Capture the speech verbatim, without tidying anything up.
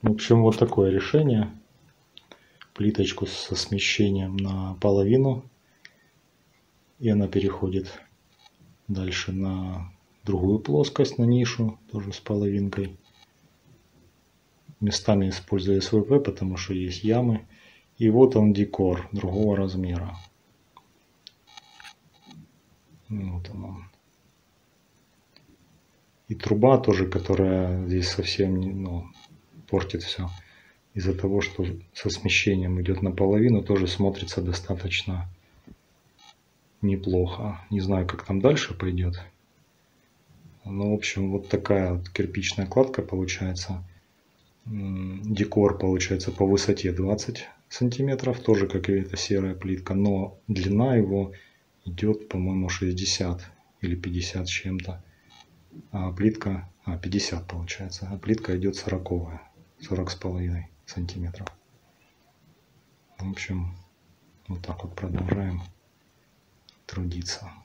В общем, вот такое решение. Плиточку со смещением на половину. И она переходит дальше на другую плоскость, на нишу, тоже с половинкой. Местами использую эс вэ пэ, потому что есть ямы. И вот он декор другого размера. Вот он. И труба тоже, которая здесь совсем не, ну, портит все. Из-за того, что со смещением идет наполовину, тоже смотрится достаточно неплохо. Не знаю, как там дальше пойдет. Ну, в общем, вот такая вот кирпичная кладка получается. Декор получается по высоте двадцать сантиметров, тоже как и эта серая плитка, но длина его идет, по-моему, шестьдесят или пятьдесят с чем-то. А плитка, а, пятьдесят получается, а плитка идет сороковая, сорок с половиной сантиметров. В общем, вот так вот продолжаем трудиться.